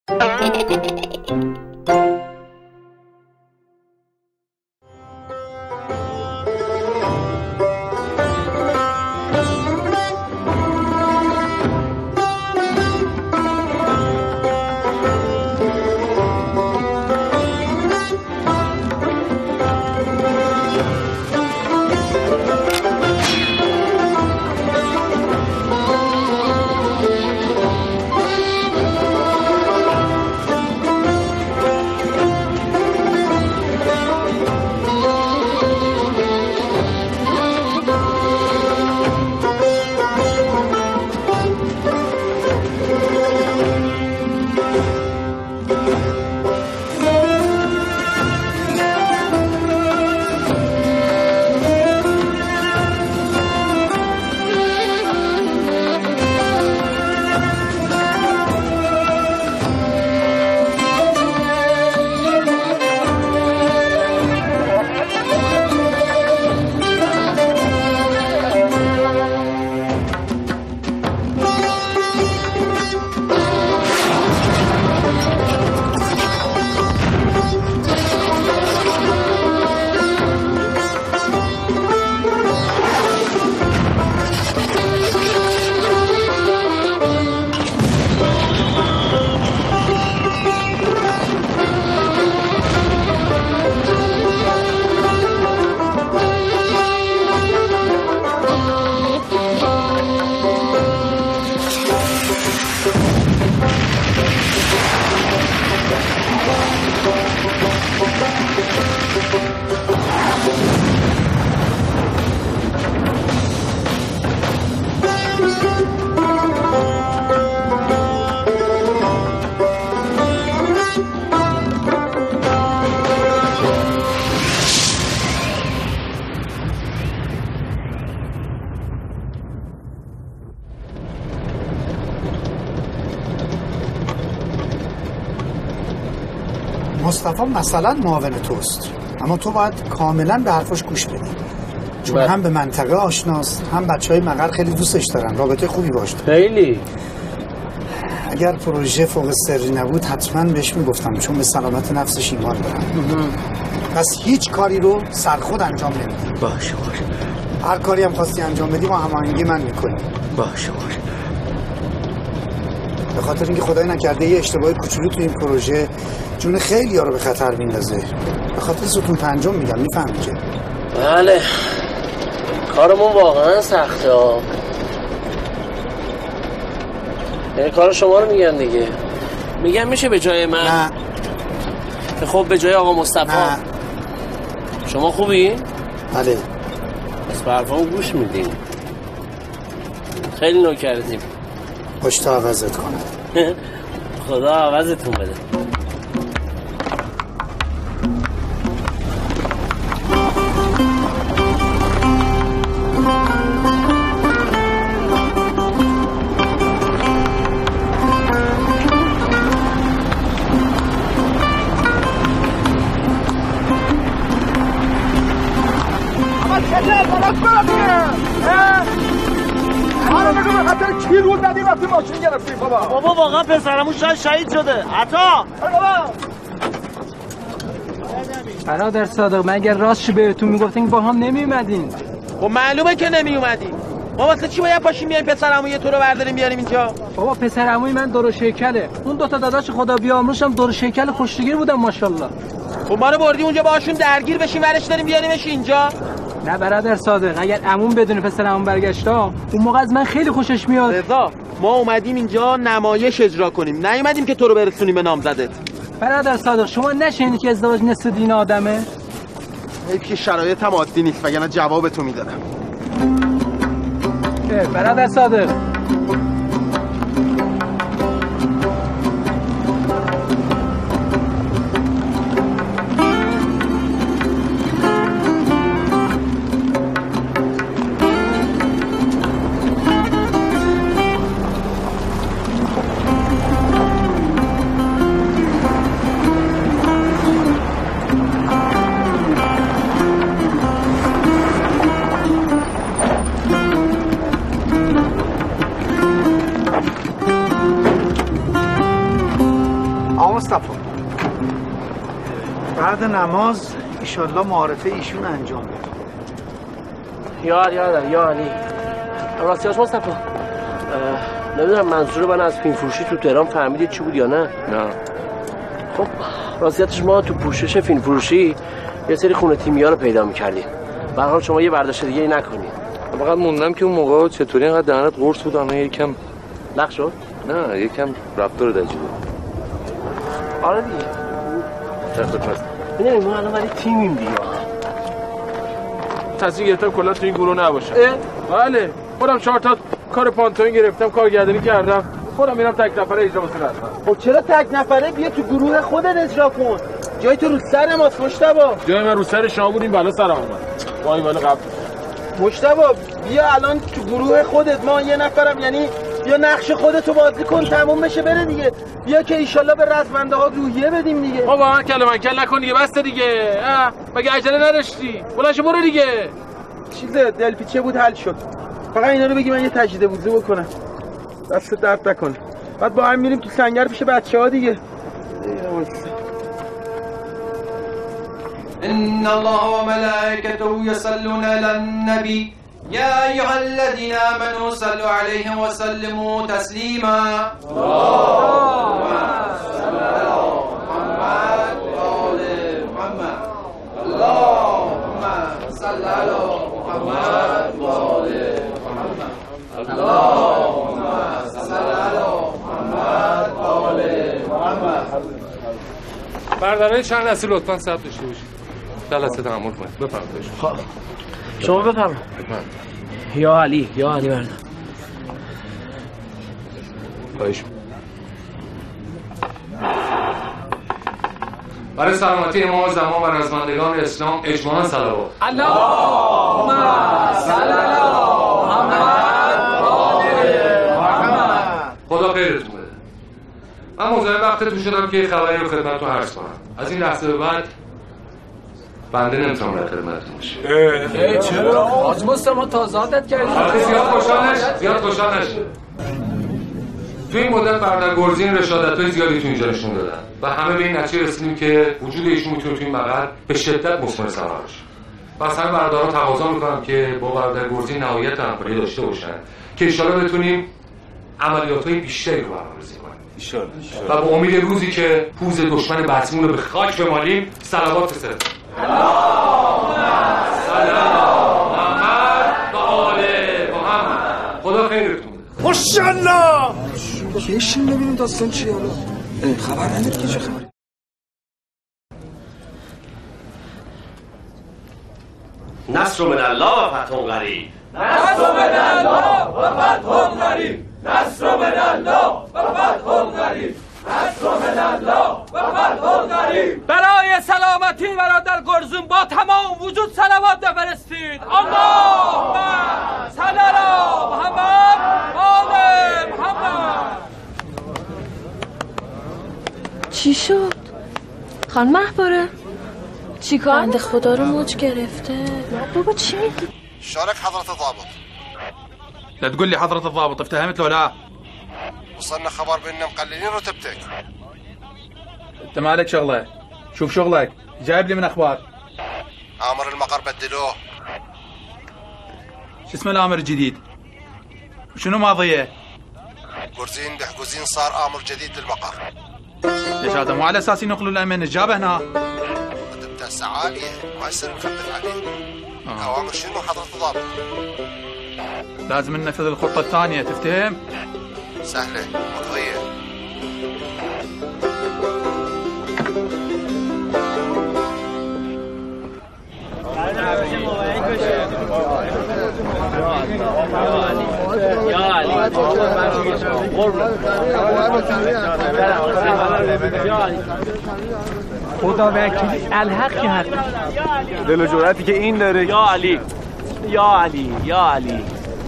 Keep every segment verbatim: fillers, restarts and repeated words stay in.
مصطفی مثلا معاون توست، اما تو باید کاملا به حرفش گوش بدی، چون هم به منطقه آشناست، هم بچهای مقر خیلی دوستش دارن، رابطه خوبی باش دارن. خیلی. اگر پروژه فوق سری نبود حتما بهش میگفتم، چون به سلامت نفسش ایمان دارم. پس هیچ کاری رو سرخود انجام نمیدی. باشه باشه. هر کاری هم خواستی انجام بدی با هماهنگی من میکنی. باشه باشه. به خاطر اینکه خدای نکرده یه اشتباه کوچولو تو این پروژه جون خیلی‌ها رو به خطر میندازه. به خاطر ستون پنجم میگم، میفهمی که؟ بله. کارمون واقعا سخته ها. یعنی کار شما رو میگن دیگه. میگن میشه به جای من؟ نه. خب به جای آقا مصطفی؟ نه. شما خوبی؟ بله. پس به حرفامو گوش میدین. خیلی نوکرتیم. پشت عوضت کنم. خدا عوضتون بده. بابا واقعا پسرمون شاید شهید شده. عطا برادر صادق، مگر راستش بهتون میگفتین با هم نمیومدین؟ خب معلومه که نمیومدیم. ما واسه چی باید پاشیم بیایم پسرمون یه تو رو برداریم بیاریم اینجا؟ بابا پسرعموی من دور شیکله، اون دو تا داداش خدا بیامرزش هم دور شیکل خوشتگیر بودن ماشاءالله. خب ما رو بردی اونجا باهاشون درگیر بشیم ورش داریم بیاریمش اینجا؟ نه برادر صادق، اگر عموم بدون پسرعموم برگشتا اون موقع از من خیلی خوشش میاد. رضا ما اومدیم اینجا نمایش اجرا کنیم، نیومدیم که تو رو برسونیم به نامزدت. برادر صادق شما نشینی که ازدواج نصف دین آدمه؟ حیف که شرایطم عادی نیست، وگرنه جواب تو میدادم. برادر صادق مصطفی بعد نماز ایشالله معارفه ایشون انجام بده. یا یادم یا علی راستیاش مصطفی نمیدونم منظور من از فیلم فروشی تو تهران فهمیدید چی بود یا نه؟ نه. خب راستیتش ما تو پوشش فیلم فروشی یه سری خونه تیمیا رو پیدا می‌کردیم. به هر حال شما یه برداشت دیگه ای نکنید. فقط موندم که اون موقع چطوری اینقدر دهنت قرص بود الان یکم لخ شد؟ نه یکم رفتار عجیبه. آره دیگه. ببین ما الان ولی تیمیم دیگه. تصمیم گرفتم کلا تو این گروه نباشم. بله. خودم چهار تا کار پانتوین گرفتم، کارگردانی کردم. خودم میرم تک نفره اجرا واسه رسما. خب چرا تک نفره؟ بیا تو گروه خودت اجرا کن. جای تو رو سر ماست مشتبه. جای من رو سر شما بود این بالا سرم اومد. وای بالا قبل. مشتبه بیا الان تو گروه خودت، ما یه نفرم، یعنی بیا نقش خودتو بازی کن تموم بشه بره دیگه. بیا که ایشالله به رزمنده ها روحیه بدیم دیگه. ما با من کله من کل نکن دیگه، بس دیگه. اه مگه عجله نداشتی؟ بلنش برو دیگه. چیز دلپیچه بود حل شد. فقط اینا رو بگی من یه تجدید وضو بکنم. دست درد نکنه. بعد با هم میریم تو سنگر پیش بچه‌ها دیگه. ان الله وملائكته يصلون على النبي يا ايها الذين امنوا صلوا عليه وسلموا تسليما. اللهم صل على محمد وآل محمد. اللهم صل على محمد وآل محمد. اللهم صل على محمد وآل محمد. بردارای چند لحظه لطفاً صبر داشته باشید. جلسه تحمل کنید. بفرمایید. خب شما بفرمایید. یا علی یا علی بردار. خواهش. برای سلامتی امام زمان و رزمندگان اسلام اجماعاً صلوات. اللهم صل علی محمد و آل محمد. خدا خیرتون بده. من مزاحم وقتتون شدم که خبری رو خدمتتون عرض کنم. از این لحظه به بعد بنده نمیتونم در خدمتتون باشم. ای چرا؟ حاج مصطفی تازه عادت کردی. البته زیاد خوشحال نشید. زیاد خوشحال نشید. تو این مدت بردرگرزین رشادت‌های زیادی تو اینجا نشون دادن و همه به این نتیجه رسیدیم که وجود ایشون میتونه تو این مقر به شدت مثمر ثمر باشه. و از همه برادران تقاضا میکنم که با بردرگرزین نهایت همکاری داشته باشن که ان شاءالله بتونیم عملیات‌های بیشتری رو برنامه‌ریزی کنیم. و با امید روزی که پوز دشمن بطمون رو به خاک بمالیم صلوات بسرد. اللهم صل علی محمد و آل محمد. خدا خیرتون بده. ماشاءالله. بشین ببینیم داستان چیه حالا. خبر نداری که چه خبری؟ نصر من الله و فتح قریب. نصر من الله و فتح قریب. نصر من الله و فتح قریب. نصر من الله و فتح قریب. برای سلامتی برادر گرزون با تمام وجود صلوات بفرستید. اللهم صل علی محمد و آل محمد. چی شد؟ خانم محباره چیکار؟ بنده خدا رو موج گرفته. بابا چی میگی؟ شارك حضرة الضابط. لا تقول لي حضرة الضابط افتهمت له لا؟ وصلنا خبر بأننا مقللين رتبتك. انت ما عليك شغله. شوف شغلك جايب لي من اخبار. آمر المقر بدلوه. شو اسمه الامر الجديد؟ وشنو ماضيه؟ قرزين بحجوزين صار امر جديد للمقر. ليش هذا مو على اساس ينقلوا الامن الجابه هنا؟ رتبته عاليه ما يصير نخفف عليه. اوامر شنو حضرة الضابط؟ لازم ننفذ الخطه الثانيه تفتهم؟ سهله مقضيه. یا علی خدا وکیلی الحق که حق دل و جرأتی که این داره. یا علی یا علی یا علی.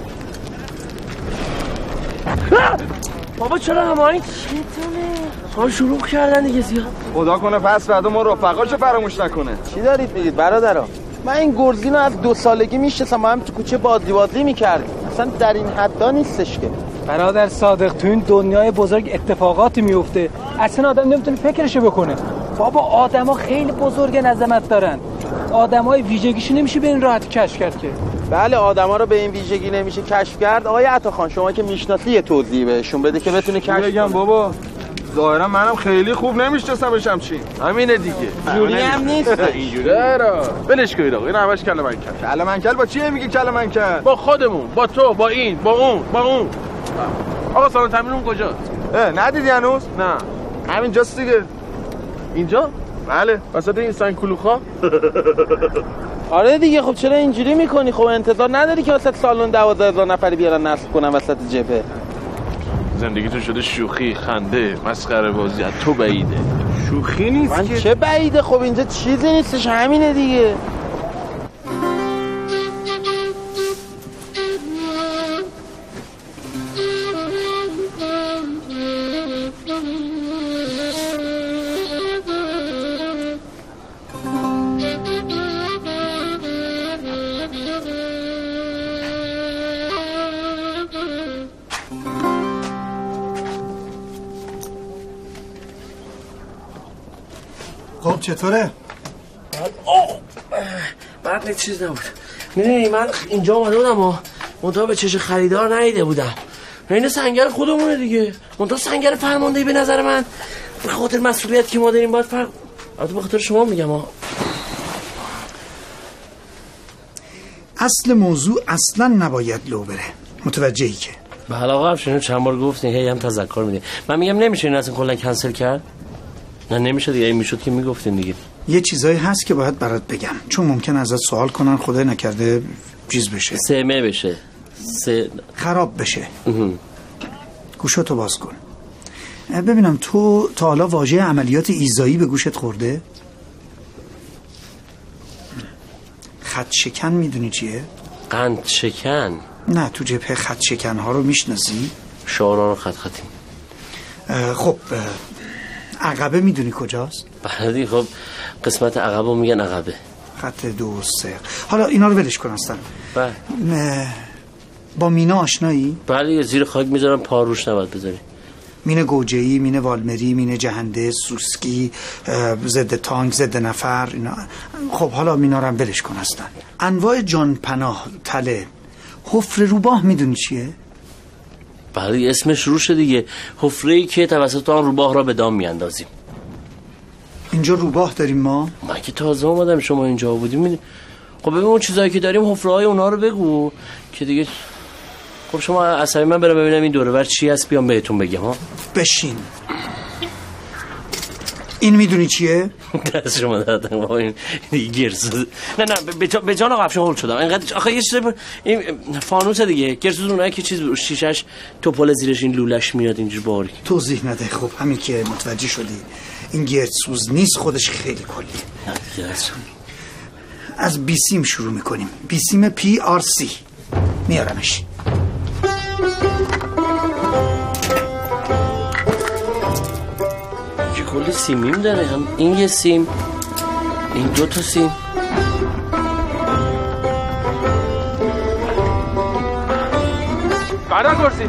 بابا چرا همه این چیتونه؟ ها شروع کردن دیگه زیاد. خدا کنه پس بعدا ما رفقاشو فراموش نکنه. چی دارید میگید برادرها؟ من این گرزین رو از دو سالگی میشناسم، ما هم تو کوچه بازی بازی میکردیم. اصلا در این حدا نیستش که. برادر صادق تو این دنیای بزرگ اتفاقاتی میفته. اصلا آدم نمیتونه فکرشو بکنه. بابا آدما خیلی بزرگن، عظمت دارن. آدمای ویژگیشو نمیشه به این راحتی کشف کرد که. بله آدما رو به این ویژگی نمیشه کشف کرد. آقای عطاخان شما که میشناسی یه توضیح بهشون بده که بتونه کشف بگم بابا. ظاهرا منم خیلی خوب نمیشناسمش همچین. همینه دیگه. جوری هم نیست. اینجوری را. ولش کنید آقا. این همش کله منکل. کله منکل با چیه میگی کله منکل؟ با خودمون، با تو، با این، با اون، با اون. آقا سالن تامینمون کجاست؟ اه ندیدی هنوز؟ نه. همینجاست دیگه. اینجا؟ بله. وسط این سنگ کلوخا. آره دیگه. خب چرا اینجوری میکنی؟ خب انتظار نداری که وسط سالن دوازده هزار نفری بیارن نصب کنن وسط جبهه؟ زندگیتون شده شوخی، خنده، مسخره بازی. از تو بعیده. شوخی نیست من که. چه بعیده؟ خب اینجا چیزی نیستش، همینه دیگه. خب چطوره؟ اوه بعد چیز نبود. میدونی من اینجا اومده بودم و منطقه به چش خریدار ندیده بودم. این سنگر خودمونه دیگه. منطقه سنگر فرماندهی به نظر من به خاطر مسئولیت که ما داریم باید فرق. البته به خاطر شما میگم ها. اصل موضوع اصلا نباید لو بره. متوجهی که بله آقا شنو چند بار گفتین هی هم تذکر میدین. من میگم نمیشه این اصلا کلا کنسل کرد. نه نمیشه دیگه. این میشد که میگفتین دیگه. یه چیزایی هست که باید برات بگم چون ممکن ازت سوال کنن خدای نکرده چیز بشه سمه بشه سه... خراب بشه. گوشاتو باز کن ببینم تو تا حالا واژه عملیات ایذایی به گوشت خورده؟ خط شکن میدونی چیه؟ قند شکن؟ نه تو جبهه خط شکن ها رو میشناسی؟ شعارا رو خط خطی. خب عقبه میدونی کجاست؟ بله دیگه. خب قسمت عقبه میگن عقبه. خط دو و سه. حالا اینا رو ولش کن اصلا. بله. با مینه آشنایی؟ بله زیر خاک میذارم پا روش نباید بذاری. مینه گوجه‌ای، مینه والمری، مینه جهنده، سوسکی، ضد تانک، ضد نفر اینا. خب حالا مینا رو هم ولش کن اصلا. انواع جان پناه، تله، حفره روباه میدونی چیه؟ بله اسمش روشه دیگه. حفره‌ای که توسط آن روباه را به دام میاندازیم. اینجا روباه داریم ما؟ من که تازه اومدم شما اینجا بودیم. می... خب ببین اون چیزایی که داریم حفره‌های اونها رو بگو که دیگه. خب شما عصبی من برم ببینم این دوره بر چی هست بیام بهتون بگم ها. بشین. این میدونی چیه؟ دست شما دادم با این گرسوز. نه نه به جان آقا افشان هول شدم اینقدر. آخه یه چیز این فانوسه دیگه. گرسوز اونایی که چیز شیشش توپل زیرش این لولش میاد اینجوری باری. توضیح نده. خب همین که متوجه شدی این گرسوز نیست خودش خیلی کلیه. از بیسیم شروع میکنیم. بیسیم پی آر سی میارمش. کلی سیمیم داره. هم این یه سیم این دو تا سیم. بعدا کرسی.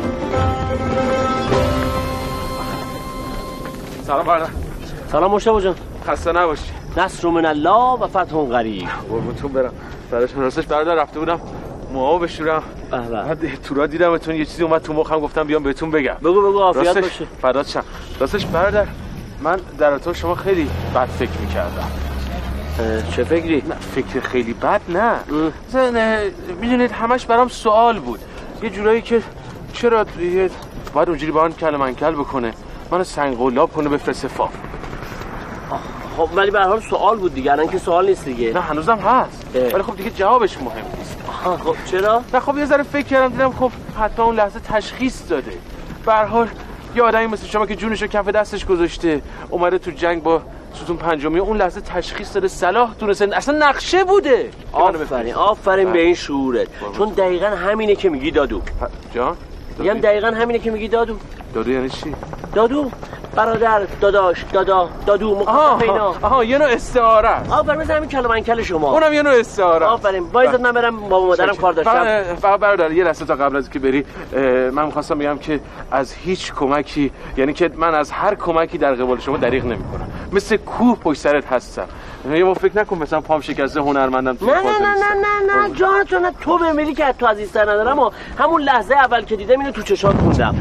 سلام برادر. سلام مشتبه جان. خسته نباشی. نصر من الله و فتح قریب. قربونتون برم. سرش راستش برادر رفته بودم موامو بشورم. بعد تو را دیدمتون یه چیزی اومد تو مخم گفتم بیام بهتون بگم. بگو بگو عافیت باشه. فدات شم. راستش برادر من در تو شما خیلی بد فکر میکردم. چه فکری؟ نه فکر خیلی بد نه. مثلا میدونید همش برام سوال بود. یه جورایی که چرا باید اونجوری با آن کله منکل بکنه منو سنگ قلاب کنه بفرسته فاف. خب ولی به هر حال سوال بود دیگه. الان که سوال نیست دیگه. نه هنوزم هست ولی خب دیگه جوابش مهم نیست. خب چرا؟ نه خب یه ذره فکر کردم دیدم خب حتی اون لحظه تشخیص داده. به هر حال یه آدمی مثل شما که جونشو کف دستش گذاشته اومده تو جنگ با ستون پنجمی اون لحظه تشخیص داده صلاح دونسته اصلا نقشه بوده. آفرین آفرین به این شعورت. چون دقیقاً همینه که میگی دادو. جان؟ میگم دقیقاً همینه که میگی دادو. دادو یعنی چی؟ دادو برادر، داداش، دادا، دادو، مخاطب اینا. آها یه نوع استعاره است. آفرین مثل همین کلمه منکل شما. اونم یه نوع استعاره. آفرین. وایساد من برم بابا مادرم کار داشتم. فقط برادر یه لحظه تا قبل از که بری من می‌خواستم بگم که از هیچ کمکی، یعنی که من از هر کمکی در قبال شما دریغ نمی‌کنم. مثل کوه پشت سرت هستم. یه موقع فکر نکن مثلا پام شکسته هنرمندم تو نه نه نه نه نه نه جان تو نه تو بمیری که تو عزیزتر ندارم و همون لحظه اول که دیدم اینو تو چشات خوندم.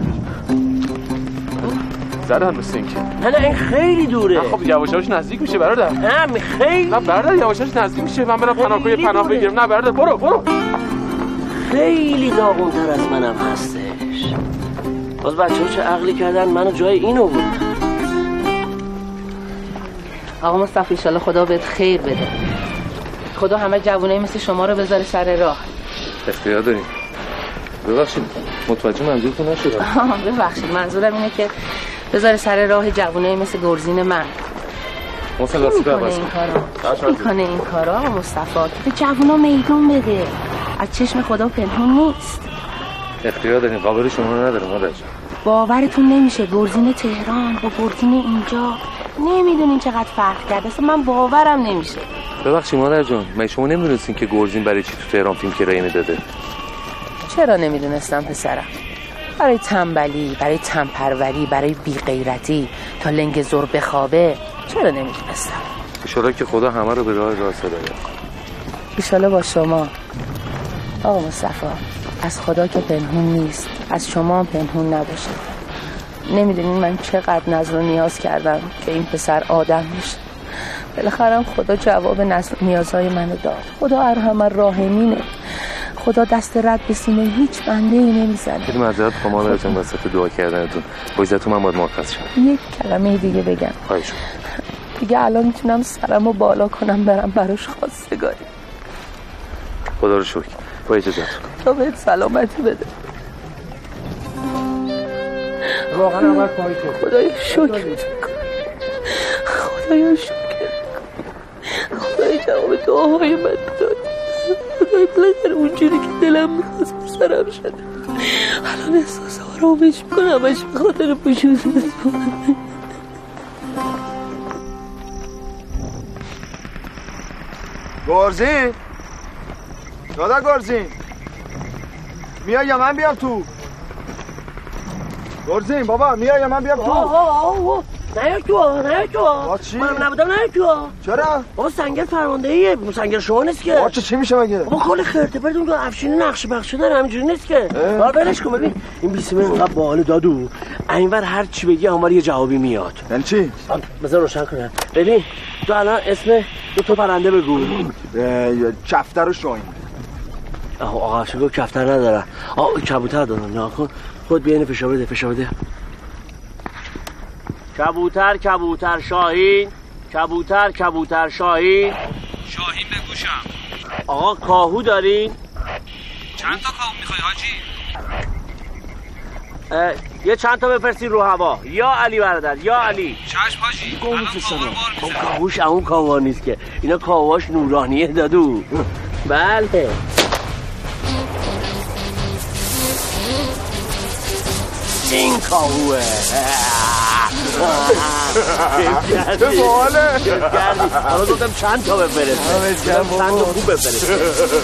زدن مثل این که نه نه این خیلی دوره. نه خب یواش یواش نزدیک میشه برادر. نه خیلی نه برادر یواش یواش نزدیک میشه. من برم پناهگاه پناه بگیرم. نه برادر برو برو. خیلی داغونتر از منم هستش. باز بچه‌ها چه عقلی کردن منو جای اینو بود. آقا مصطفی ان شاءالله خدا بهت خیر بده. خدا همه جوونای مثل شما رو بذاره سر راه. اختیار داریم. ببخشید متوجه منظورتون نشدم. ببخشید منظورم اینه که بذاره سر راه جوونای مثل گرزین من. مثلا واسه میکنه این کارا. میکنه این کارا آقا مصطفی که به جوونا میدون بده. از چشم خدا پنهون نیست. اختیار دارین قابل شما رو نداره مادر جان. باورتون نمیشه گرزین تهران با گرزین اینجا نمیدونین چقدر فرق کرده. اصلا من باورم نمیشه. ببخشید مادر جان من شما نمیدونستین که گرزین برای چی تو تهران فیلم کرایه میداده؟ چرا نمیدونستم پسرم؟ برای تنبلی، برای تنپروری، برای بیغیرتی تا لنگ زور بخوابه. چرا نمیدونستم؟ ایشالا که خدا همه رو به راه راست هدایت کنه. ایشالا با شما آقا مصطفی. از خدا که پنهون نیست، از شما هم پنهون نباشه. نمیدونین من چقدر نظر و نیاز کردم که این پسر آدم میشه. بالاخره خدا جواب نظر و نیازهای منو داد. خدا ارحم الراحمینه. خدا دست رد به سینه هیچ بنده ای نمیزنه. خیلی معذرت خواهم مادر جان واسه دعا کردنتون. با عزتون من باید مرخص شم. یک کلمه دیگه بگم. خواهش دیگه الان میتونم سرمو بالا کنم برم براش خواستگاری. خدا رو شکر. با اجازهتون. تا بهت سلامتی بده. واقعا اول پای تو. خدایا شکر. خدایا شکر. خدایا جواب دعاهای من داد. خدایا بالاخره اونجوری که دلم میخواست سرم شده. الان احساس آرامش میکنم همش به خاطر پوشوزت. گرزین دادا گرزین میای یا من بیام تو؟ گرزین بابا میای یا من بیام تو؟ آه آه آه نه تو نه تو با چی؟ من نبودم نه تو چرا؟ بابا سنگر فرمانده ایه سنگر شما نیست که. بابا چی میشه مگه؟ بابا کل خرته پرتون که افشین نقش بخش داره همینجوری نیست که. بابا ولش کن ببین این بیسیمه اینقدر باحال دادو اینور هر چی بگی اونور یه جوابی میاد. یعنی چی؟ بذار روشن کنم. ببین تو الان اسم دو تا پرنده بگو. کفتر و شاهین. آقا شگو کفتر نداره. آ کبوتر دارن ناکن. خود بیاین فشار بده فشار بده. کبوتر کبوتر شاهین کبوتر کبوتر شاهین شاهین بگوشم. آقا کاهو دارین؟ چند تا کاهو میخوای حاجی؟ یه چند تا بفرستین رو هوا. یا علی برادر یا علی. چشم حاجی. الان کاهو رو بار میزنم. کاهوش اون کاهو نیست که اینا کاهوهاش نورانیه دادو. بله این کاهوه. چه باله. حالا گفتم چند تا بفرست چند تا خوب بفرست.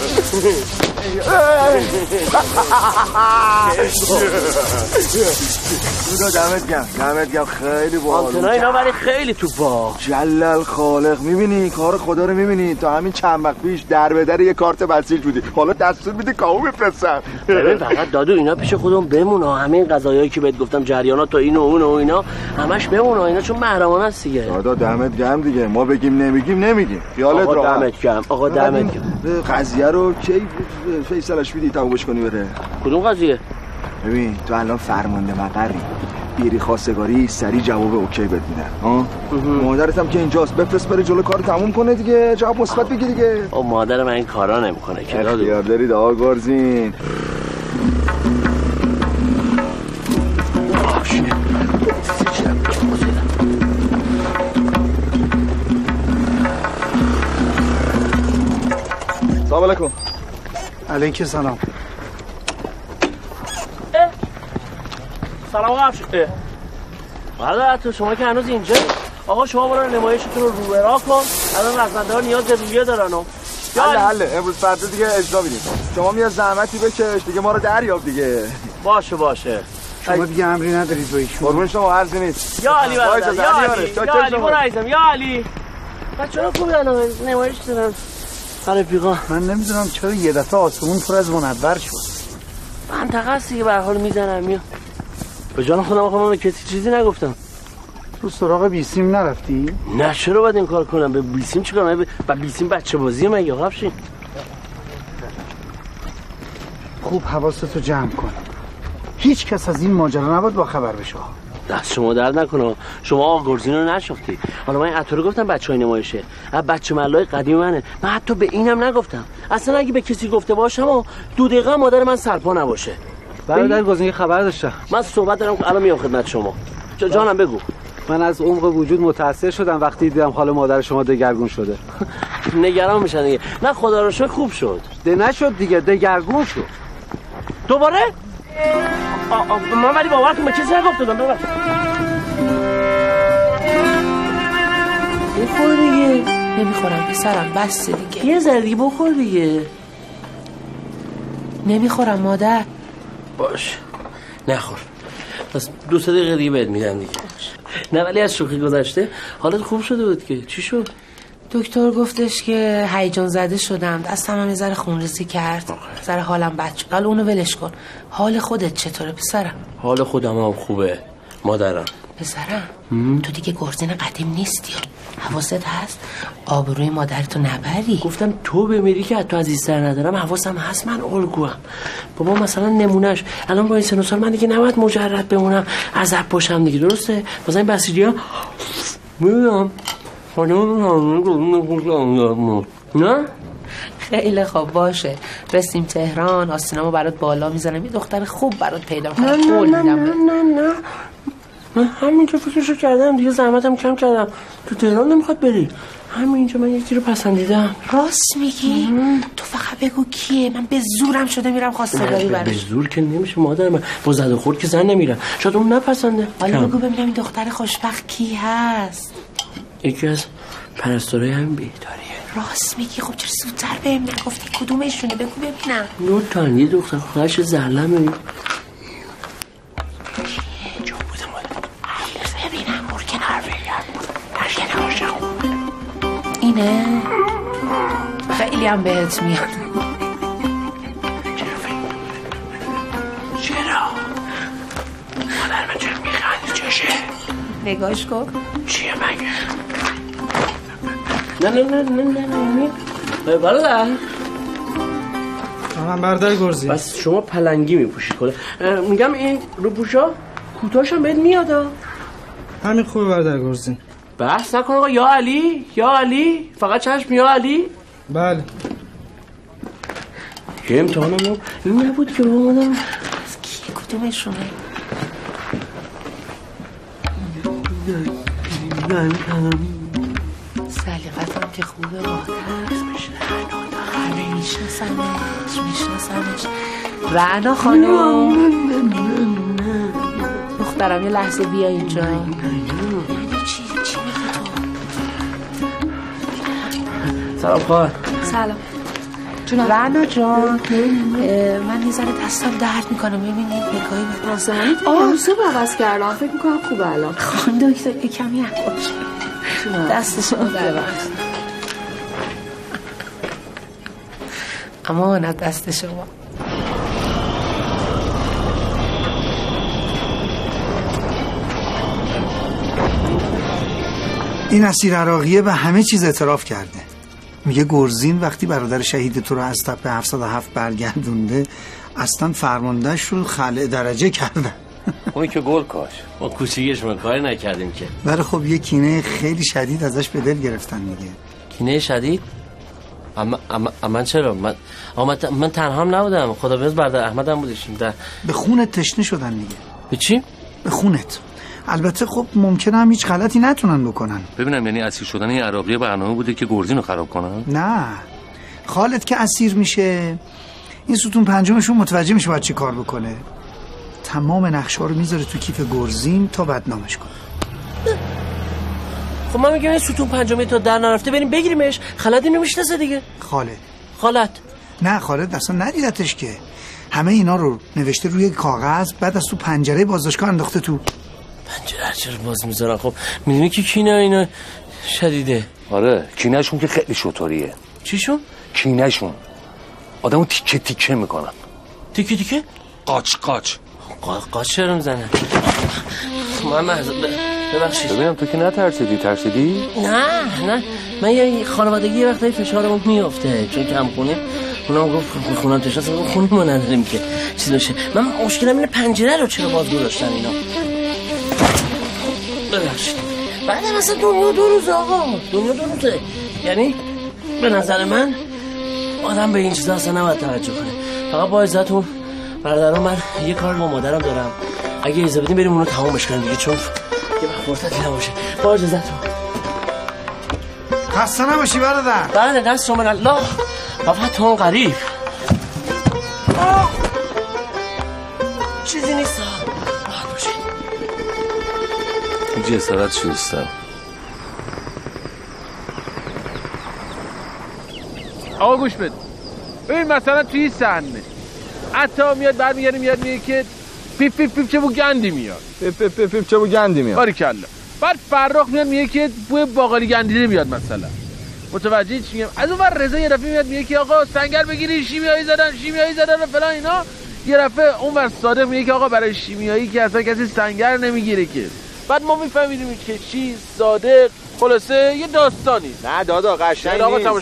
خدا دمت گرم دمت گرم خیلی باحال. آنتنا اینا ولی خیلی تو با جلل خالق. میبینی کار خدا رو میبینی. تا همین چند وقت پیش در به در یه کارت بسیج بودی حالا دستور میده کاهو بفرستم. ببین فقط دادو اینا پیش خودمون بمونه. همین قضایایی که بهت گفتم جریانات تا این و اون و اینا همش بمونه. اینا چون محرمانه است دیگه. دادا دمت گرم دیگه. ما بگیم نمیگیم نمیگیم. خیالت راحت. آقا دمت گرم. آقا دمت گرم. قضیه رو کی فیصلش میدی تمومش کنی بره؟ کدوم قضیه؟ ببین تو الان فرمانده مقری بیری خواستگاری سری جواب اوکی بد میدن. ها مادرت هم که اینجاست بفرست بره جلو کارو تموم کنه دیگه. جواب مثبت بگی دیگه. او مادر من این کارا نمیکنه که دادو. اختیار دارید آقا گرزین. سلام علیکم. علیکم سلام. سلام علیکم. برادر تو شما که هنوز اینجا آقا شما برو نمایشتون رو روبرا کن. الان رزمنده‌ها نیاز به رویه دارن و حله حله امروز فردا دیگه اجرا می‌ریم. شما میاد زحمتی بکش دیگه ما رو دریاب دیگه. باشه باشه. شما دیگه امری ندارید با ایشون. قربون شما عرضی نیست. یا علی برادر یا علی یا علی برو عزیزم یا علی. بچه‌ها خوب دارن نمایش دارن. رفیقا من نمیدونم چرا یه دفعه آسمون پر از منور شد. منطقه است دیگه به هر حال میزنم میام. به جان خودم آخه من به کسی چیزی نگفتم. تو سراغ بیسیم نرفتی؟ نه چرا باید این کار کنم؟ به بیسیم چیکار؟ من به بیسیم بچه بازیه مگه قفشین. خوب حواستو جمع کن. هیچ کس از این ماجرا نباید با خبر بشه. دست شما درد نکنه. شما آقا گرزین رو نشناختی. حالا من عطا رو گفتم بچهای نمایشه. بچه ملای قدیم منه. من حتی به اینم نگفتم. اصلا اگه به کسی گفته باشم دو دقیقه مادر من سرپا نباشه. برادر گزین خبر داشتم. من صحبت دارم الان میام خدمت شما. جانم بگو. من از عمق وجود متأثر شدم وقتی دیدم حال مادر شما دگرگون شده. نگران میشن دیگه. نه خدا رو شکر خوب شد. ده نشد دیگه دگرگون شد. دوباره؟ من ولی باورتون به کسی نگفتم. ببخشید. بخور دیگه. نمیخورم پسرم بس دیگه. یه ذره دیگه بخور دیگه. نمیخورم مادر. باش. نخور. پس دو سه دقیقه دیگه بهت میدم دیگه. نه ولی از شوخی گذشته حالت خوب شده بود که چی شد؟ دکتر گفتش که هیجان زده شدم، دستم هم یه ذره خونریزی کرد، ذره حالم بد شد. حالا اونو ولش کن. حال خودت چطوره پسرم؟ حال خودم هم خوبه مادرم. پسرم تو دیگه گرزین قدیم نیستی. حواست هست آبروی مادرتو نبری. گفتم تو بمیری که تو عزیزتر ندارم. حواسم هست من الگوام. بابا مثلا نمونهش الان با این سن و سال من دیگه نباید مجرد بمونم عذب باشم دیگه. درسته؟ مثلا این بسیجی‌ها میدونم نه؟ خیلی خوب باشه. رسیم تهران آستینامو برات بالا میزنم یه دختر خوب برات پیدا کنم. نه نه نه نه نه نه من همینجا فکرشو کردم دیگه زحمتم کم کردم. تو تهران نمیخواد بری. همینجا من یکی رو پسندیدم. راست میگی؟ تو فقط بگو کیه. من به زورم شده میرم خواستگاری براش. به زور که نمیشه مادر من. با زد و خورد که زن نمیرم. شاید اون نپسنده. حالا بگو ببینم این دختر خوشبخت کی هست. یکی از پرستارای همین بیداریه. راست میگی؟ خب چرا زودتر بهم نگفتی کدومشونه؟ بگو ببینم. نو تان یه دختر خواهش زرلمه. اینه؟ خیلی هم بهت میاد. چرا؟ مادر من چرا میخندی چشه؟ نگاش کن. چیه مگه؟ نه نه نه نه نه نه نه برادر من برادر گرزی. بس شما پلنگی میپوشید کلا. میگم این رو پوشا کوتاهشم بهت میاد. همین خوبه برادر گرزی. بحث نکن آقا. یا علی یا علی فقط چشم یا علی. بله یه امتحانم این نبود که با مادم. از کیه کدومشونه؟ سلیقتم که خوبه مادر. همه میشناسمش میشناسمش. رعنا خانم دخترم یه لحظه بیا اینجا. سلام خواهر. سلام جونم. رعنا جان من یه ذره دستم درد میکنم ببینید نگاهی بفرستم. آرزو عوض کردم فکر میکنم خوبه الان. خانم دکتر یه کمی حواش دست شما درد. امانت دست شما. این اسیر عراقیه به همه چیز اعتراف کرده. میگه گرزین وقتی برادر شهید تو رو از تپه هفتصد و هفت برگردونده اصلا فرماندهش رو خلع درجه کردن. اون که گل کاش ما کوچیکش من کاری نکردیم که. ولی خب یه کینه خیلی شدید ازش به دل گرفتن میگه. کینه شدید؟ اما اما من چرا من من, من تنها هم نبودم. خدا بیامرز برادر احمد هم بودشیم. در به خونت تشنه شدن میگه. به چی؟ به خونت. البته خب ممکنه هم هیچ غلطی نتونن بکنن. ببینم یعنی اسیر شدن این عراقی برنامه بوده که گرزین رو خراب کنن؟ نه خالد که اسیر میشه این ستون پنجمشون متوجه میشه باید چی کار بکنه. تمام نقشه ها رو میذاره تو کیف گرزین تا بدنامش کنه. خب من میگم این ستون پنجمی تا در نرفته بریم بگیریمش. خالد اینو میشناسه دیگه. خالد خالد نه خالد اصلا ندیدتش که. همه اینا رو نوشته روی کاغذ، بعد از تو پنجره بازداشتگاه انداخته تو. پنجره چرا باز میذارن؟ خب میدونی که کینه اینا شدیده. آره کینهشون که خیلی شطوریه. چیشون؟ کینهشون آدمو تیکه تیکه میکنن. تیکه تیکه؟ قاچ قاچ. قاچ چرا میزنن؟ محمد ببخشید. ببینم تو که نترسیدی. ترسیدی؟ نه نه من یه خانوادگی یه وقتایی فشارمون میافته چون کم خونه اونم گفت خونم تشخص گفت خونه ما نداریم که چیز بشه. من مشکلم اینه پنجره رو چرا باز گذاشتن اینا. ببخشید. بعدم اصلا دنیا دو روزه آقا. دنیا دو روزه. یعنی به نظر من آدم به این چیزا اصلا نباید توجه کنه. فقط با عزتون برادران من یه کار با مادرم دارم. اگه اجازه بدین بریم اونو تمامش کنیم دیگه چون یه وقت فرصتی نباشه. با اجازهتون. خسته نباشی برادر. بله دست من الله. وفتون غریب. چیزی نیست. راحت باشید. این جسارت شستم. آقا گوش بده. ببین مثلا توی صحنه عطا میاد برمیگره میاد میگه که پیپ پیپ پیپ چه بو گندی میاد. پیپ پیپ پیپ, پیپ چه بو گندی میاد. باریکلا. بعد فرخ میاد میگه که بوی باقالی گندیده میاد مثلا. متوجه چی میگم؟ از اون ور رضا یه دفعه میاد میگه که آقا سنگر بگیری شیمیایی زدن شیمیایی زدن و فلان اینا. یه دفعه اون ور صادق میگه که آقا برای شیمیایی که اصلا کسی سنگر نمیگیره که. بعد ما میفهمیدیم که چی صادق خلاصه یه داستانی. نه دادا قشنگ نیست.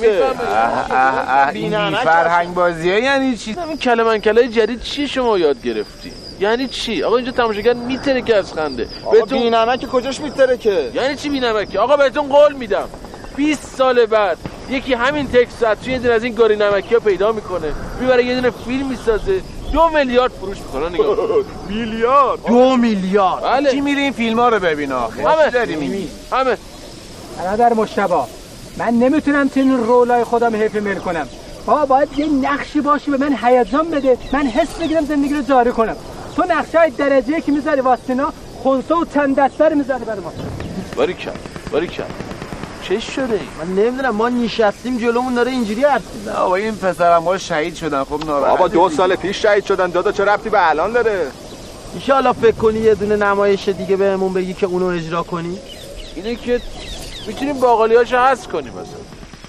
بی فرهنگ بازیه یعنی چی؟ همین کلمن کلای جدید چی شما یاد گرفتی؟ یعنی چی؟ آقا اینجا تماشاگر میترکه از خنده. بهتون بی‌نمک کجاش میترکه؟ یعنی چی بی‌نمک؟ آقا بهتون قول میدم بیست سال بعد یکی همین تکست توی یه دونه از این گاری نمکی‌ها پیدا میکنه میبره یه دونه فیلم میسازه دو میلیارد فروش میکنه. نگاه میلیارد دو میلیارد بله. کی میره این فیلم ها رو ببینه آخه؟ همه همه برادر مجتبی من نمیتونم تو این رولای خودم حیف مل کنم. بابا باید یه نقشی باشی به من هیجان بده من حس بگیرم زندگی رو جاری کنم. تو نقشای درجه‌ای که میذاری واسینا خونسا و چند دسته رو میذاری برای ما. باریکلا باریکلا. چه شده؟ من نمیدونم ما نشستیم جلومون داره اینجوری حرف میزنه. نه بابا این پسرما شهید شدن. خب ناراحت بابا دو سال پیش شهید شدن. دادا چه ربطی به الان داره؟ ان شاء الله فکر کنی یه دونه نمایش دیگه بهمون بگی که اونو اجرا کنی. اینه که میتونیم باقالیاشو حذف کنیم مثلا.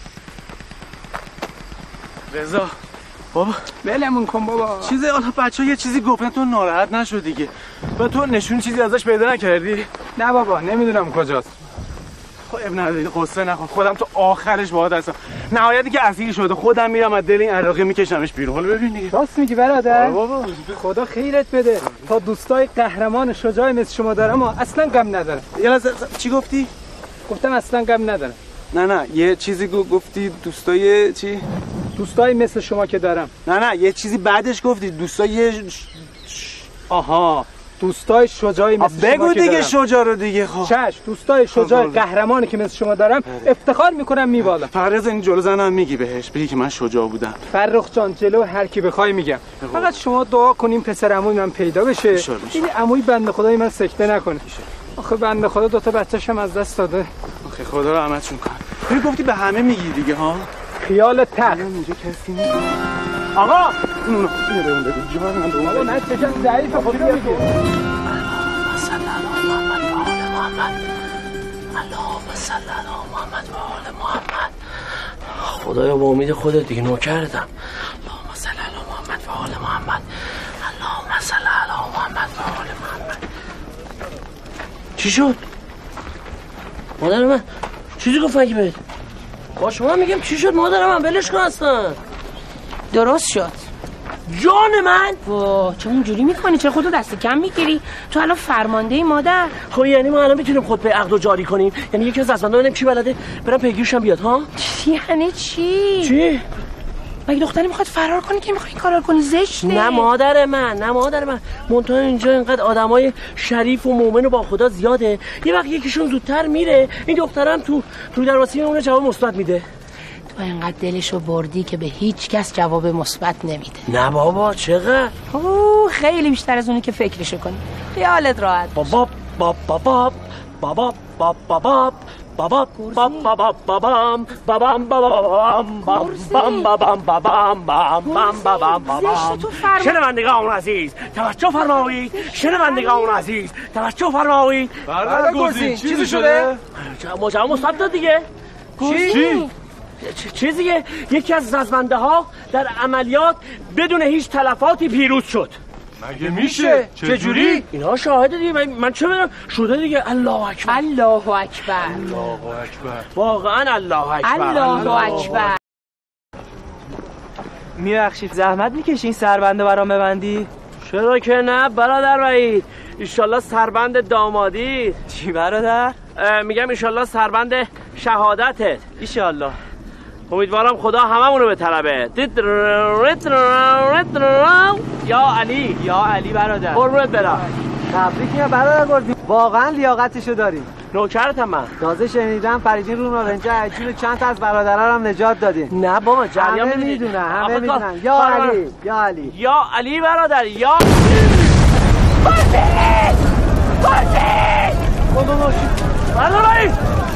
رضا بابا ولمون کن بابا. چیزی حالا بچه‌ها یه چیزی گفتن تو ناراحت نشو دیگه. و تو نشون چیزی ازش پیدا نکردی؟ نه بابا نمیدونم کجاست. خب اب نداری قصه نخور. خودم تو آخرش باهات هستم. نهایتی که اسیر شده خودم میرم از دل این عراقی میکشمش بیرون. حالا ببین دیگه. راست میگی برادر؟ بابا خدا خیرت بده. تا دوستای قهرمان شجاع مثل شما دارم اصلا غم ندارم. یه لحظه چی گفتی؟ گفتم اصلا غم ندارم. نه نه یه چیزی گفتی دوستای چی؟ دوستای مثل شما که دارم. نه نه یه چیزی بعدش گفتی دوستای آها دوستای شجاعی مثل شما بگو که دیگه دارم. شجاع رو دیگه. خب چش دوستای شجاع قهرمانی که مثل شما دارم افتخار میکنم میبالم. فرض این جلو زنم میگی بهش بگی که من شجاع بودم. فرخ جان جلو هر کی بخوای میگم. فقط شما دعا کنیم پسر عموی من پیدا بشه. این عموی بنده خدای من سکته نکنه. آخه بنده خدا دو تا بچه‌شم از دست داده. آخه خدا رحمتشون کنه. ببین گفتی به همه میگی دیگه ها. خیال تق اینجا کسی نیست. آقا اینو اینو به اون بده. جواب من به اون. آقا من چشم ضعیف خودی میگه. صلی علی محمد و آل محمد. اللهم صل علی محمد و آل محمد. خدایا با امید خودت دیگه نوکرتم. اللهم صل علی محمد و آل محمد. اللهم صل علی محمد و آل محمد. چی شد؟ مادر من چیزی گفت اگه بهت با شما میگم چی شد مادر من ولش کن اصلا. درست شد جان من. وا چه اونجوری میکنی؟ چرا خودتو دست کم میگیری؟ تو الان فرمانده ای مادر. خب یعنی ما الان میتونیم خود به عقد و جاری کنیم؟ یعنی یکی از دستمندا ببینیم کی بلده برام پیگیرشم بیاد ها؟ یعنی چی؟ چی؟ مگه دختری میخواد فرار کنی که میخوای این کارا کنی؟ زشته. نه مادر من نه مادر من منتها اینجا اینقدر آدمای شریف و مؤمن و با خدا زیاده یه وقت یکیشون زودتر میره این دخترم تو رو درواسی اون جواب مثبت میده. تو اینقدر دلشو بردی که به هیچ کس جواب مثبت نمیده. نه بابا چقدر؟ اوه خیلی بیشتر از اونی که فکرشو کنی. خیالت راحت. بابا بابا بابا بابا باب بابا بابا باب بابا بابام بابام بابام بام بام بابام بابام بام بام بابام بابام. شنوندگان عزیز توجه فرمایید، شنوندگان عزیز توجه فرمایید. برادر گرزین چیزی شده؟ ماجرا مثبت داد دیگه. چی؟ چیزیه یکی از رزمنده ها در عملیات بدون هیچ تلفاتی پیروز شد. مگه میشه؟ چجوری؟ اینا شاهده دیگه. من, من چه بدونم؟ شده دیگه. الله اکبر الله اکبر الله اکبر واقعا الله اکبر الله اکبر. میبخشید زحمت میکشین سربنده برام ببندی؟ چرا که نه برادر وحید. ایشالله سربند دامادی. چی برادر؟ میگم ایشالله سربند شهادتت. ایشالله. امیدوارم خدا هممونو به طلبه. یا علی یا علی برادر قربونت برم. تبریکه برادر گردی، واقعا لیاقتشو داریم. نوکرتم من. تازه شنیدم فریدین رو نارنجه عجیب چند تا از برادرها هم نجات دادین. نه بابا جریان همه میدونن همه میدونن. یا علی یا علی یا علی برادر. یا بازی بازی بابا ماشین برادر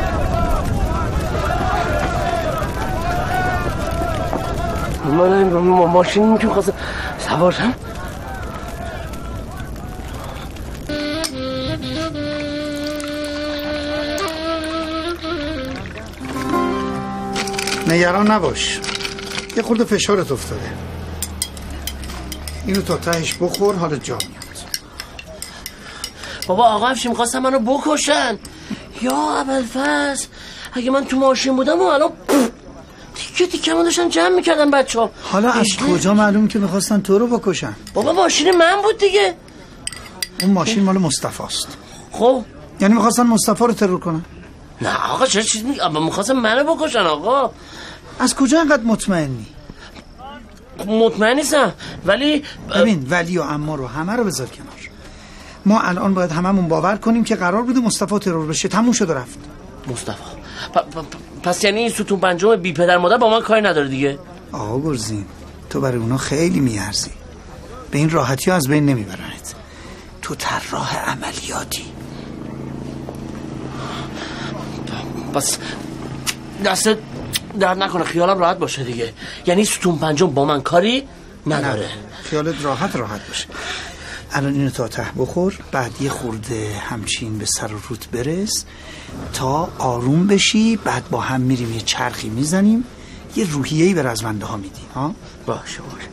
من ماشین که خواستم سوار شم. نگران نباش، یه خورده فشارت افتاده. اینو تا تهش بخور حالت جا میاد. بابا آقا افشی میخواستم منو بکشن. یا ابوالفضل اگه من تو ماشین بودم و الان تیکه تیکه ما داشتن جمع میکردن بچه ها. حالا از کجا معلوم که میخواستن تو رو بکشن؟ بابا ماشین من بود دیگه. اون ماشین مال مصطفی است. خب یعنی میخواستن مصطفی رو ترور کنن؟ نه آقا چرا چیز میگه؟ اما میخواستن منو بکشن آقا. از کجا اینقدر مطمئنی؟ مطمئن نیستم ولی ببین ولی و اما رو همه رو بذار کنار. ما الان باید هممون باور کنیم که قرار بوده مصطفی ترور بشه. تموم شد و رفت. مصطفی پ- پ- پس یعنی این ستون پنجم بی پدر مادر با من کاری نداره دیگه. آقا گرزین تو برای اونا خیلی میارزی. به این راحتی ها از بین نمیبرنت. تو طراح عملیاتی. پس دستت درد نکنه خیالم راحت باشه دیگه. یعنی ستون پنجم با من کاری نداره. نه. خیالت راحت راحت باشه. الان اینو تا ته بخور، بعد یه خورده همچین به سر و روت برس تا آروم بشی، بعد با هم میریم یه چرخی میزنیم، یه روحیه‌ای به رزمنده ها میدی. ها باشه باشه.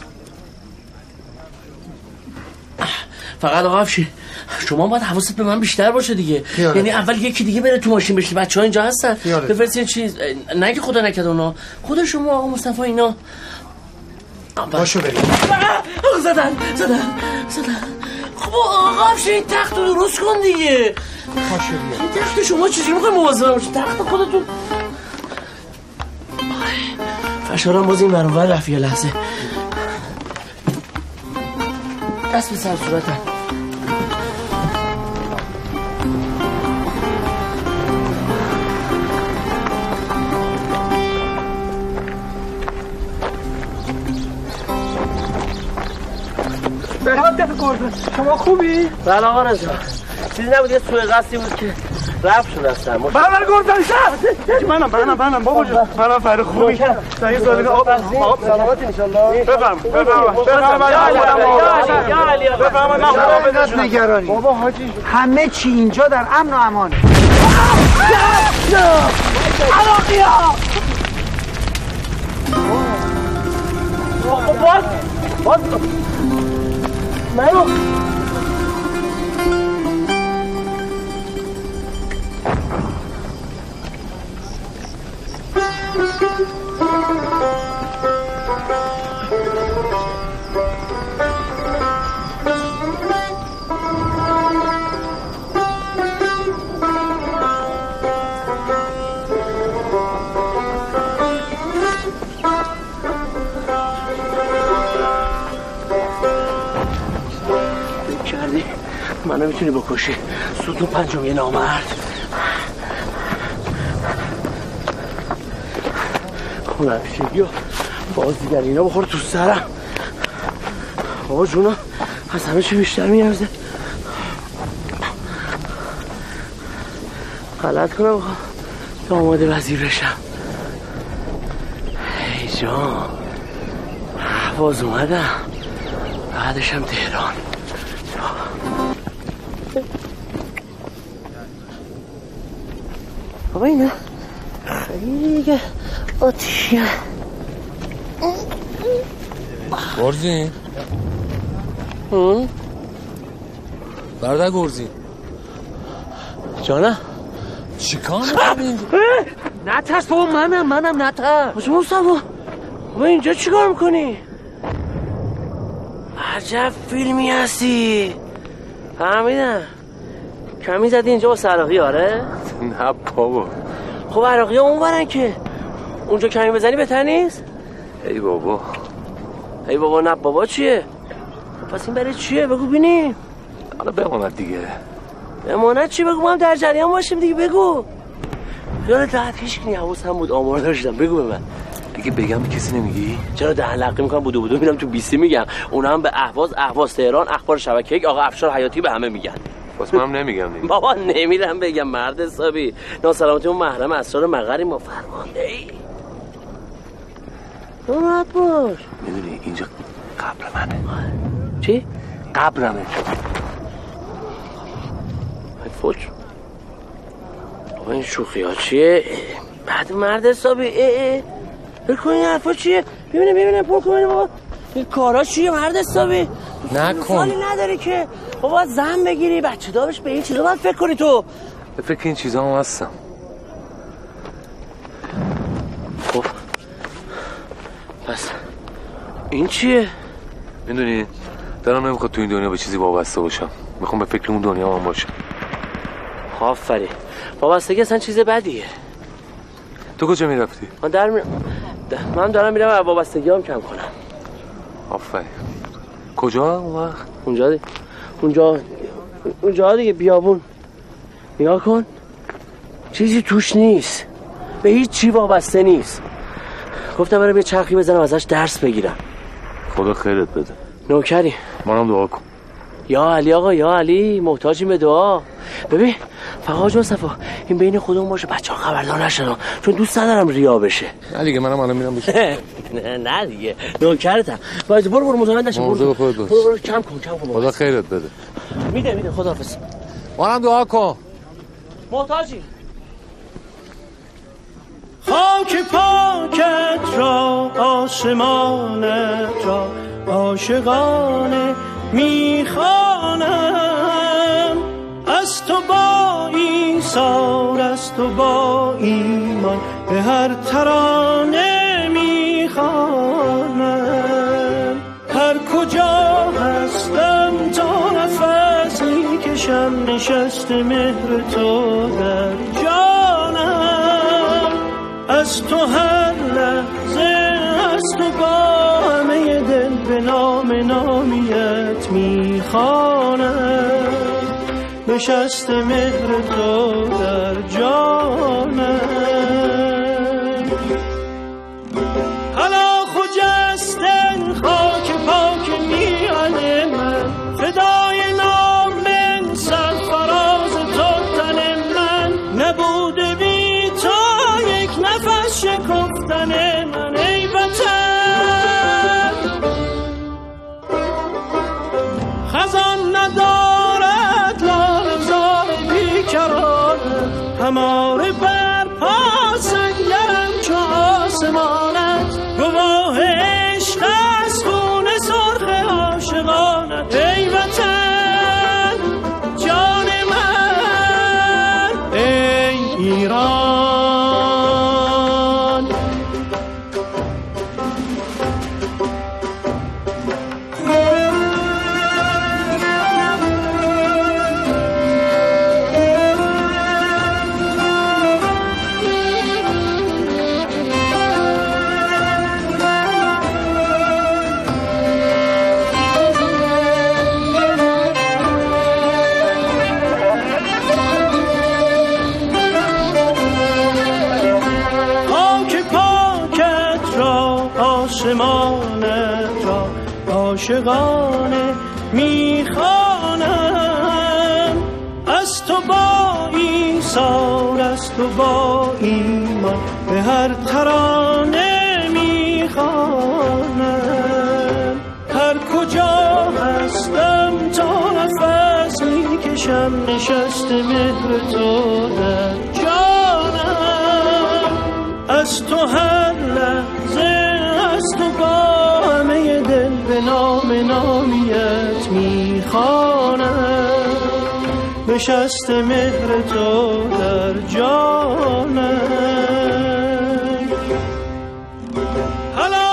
فقط آقا افشی شما باید حواست به من بیشتر باشه دیگه. خیالت. یعنی اول یکی دیگه بره تو ماشین بشه. بچه‌ها اینجا هستن. بفرستین چیز نگه خدا نکرد اونا خود شما آقا مصطفی اینا. باشو بریم. زدن زدن زدن. خب آقا افشی این تخت رو درست کن دیگه. باشو بیا. این تخت شما چیزی میخوای مواظب باشه؟ تخت خودتون. فشارم باز این برانور رفت یه لحظه. دست به سر صورتم. شما خوبی؟ بله آقا رضا. چیزی نبود یه سوء قصدی بود که رفت شد هستم. برابر گردن شد. منم منم منم بابا جون. منم فر خوبی. سایه زالین آب آب سلامتی ان شاء الله. بفهم بفهم بفهم یا علی بفهم من خدا بدش نگرانی. بابا حاجی همه چی اینجا در امن و امانه. عراقی‌ها. باز باز منو منو میتونی بکشی ستون پنجم یه نامرد. خونه پیشی بیا باز دیگر اینا بخور تو سرم. آقا جونا از همه چی بیشتر میارزه. غلط کنم داماد وزیر بشم. ای جان باز اومدم، بعدشم تهران. بابا اینه خیلی دیگه آتیشه. گرزین برادر گرزین جانم چی کار میکنی؟ نترس بابا، منم منم نترس. باشم مصطفی بابا اینجا چی کار میکنی؟ عجب فیلمی هستی. فهمیدم کمی زدی اینجا با عراقی. آره نه بابا، خب عراقی ها اون برن که اونجا کمی بزنی بهتر نیست؟ ای بابا ای بابا نه بابا چیه؟ پس این برای چیه بگو بینیم. حالا بماند دیگه. بماند چی؟ بگو ما هم در جریان باشیم دیگه. بگو یادت راحت هیچ کنی حواس هم بود آمار داشتم. بگو به من دیگه بگم کسی نمیگی؟ چرا ده لقی میکنم بودو بودو میرم تو بیستی میگم. اونا هم به اهواز اهواز تهران اخبار شبکه‌ای آقا افشار حیاتی به همه میگن. پس منم نمیگم دیگه. بابا نمیرم بگم مرد حسابی. ناسلامتی اون محرم اسرار مقری ما فرمانده ای. راحت باش. میدونی اینجا قبر منه. چی؟ قبرمه. فوت بابا این شوخی ها چیه؟ بعد مرد حسابی اه اه بکن این حرفا چیه؟ ببینه ببینه پر کنه بابا این کارا چیه مرد حسابی؟ نکن. سالی نداری که بابا زن بگیری بچه دارش به این چیزا باید فکر کنی. تو به فکر این چیزا هم هستم. خب پس این چیه؟ میدونی دارم نمیخواد تو این دنیا به چیزی وابسته باشم. میخوام به فکر اون دنیا هم باشم. آفرین. وابستگی اصلا چیز بدیه. تو کجا میرفتی؟ من در می... من دارم میرم وابستگی هم کم کنم. آفرین. کجا اون وقت؟ اونجا دی... اونجا اونجا دیگه بیابون. نگاه کن چیزی توش نیست، به هیچ چی وابسته نیست. گفتم برم یه چرخی بزنم ازش درس بگیرم. خدا خیرت بده. نوکری منم دعا کن. یا علی آقا یا علی، محتاجیم به دعا. ببین فقط جون صفا این بین خودمون باشه، بچه‌ها خبردار نشن چون دوست ندارم ریا بشه. نه دیگه منم الان میرم بشه. نه نه دیگه نوکرتم. باید برو برو مزاحمت نشو. برو برو برو کم کن کم کن. خدا خیرت بده. میده میده خداحافظ. منم دعا کن. محتاجی. خاک پاکت را آسمانت را عاشقانه میخوانم، از تو با ایثار از تو با ایمان به هر ترانه میخوانم. هر کجا هستم تا نفسی کشم نشست مهر تو در جانم، از تو هر لحظه از تو با همه دل به نام نامیت میخوانم، نشست مهر تو در جانم. حالا خجسته خاک پاک میان من، فدای نام من سرفراز تو تن من، نبوده بی تو یک نفس شکفتن من ای وطن. خزان ندارد لاله زار بیکرانت، هماره بر پا سنگرم چو آسمانت، گواه عشق از خون سرخ عاشقانت ای وطن جان من ای ایران. آسمانت را عاشقانه میخوانم، از از تو با ایثار، از تو با ایمان به هر ترانه میخوانم. هر کجا هستم تا نفس میکشم نشست مهر تو در جانم. از تو هر لحظه از تو با همه دل به نام نامیت میخوانم. نشست مهر تو در جانم. حالا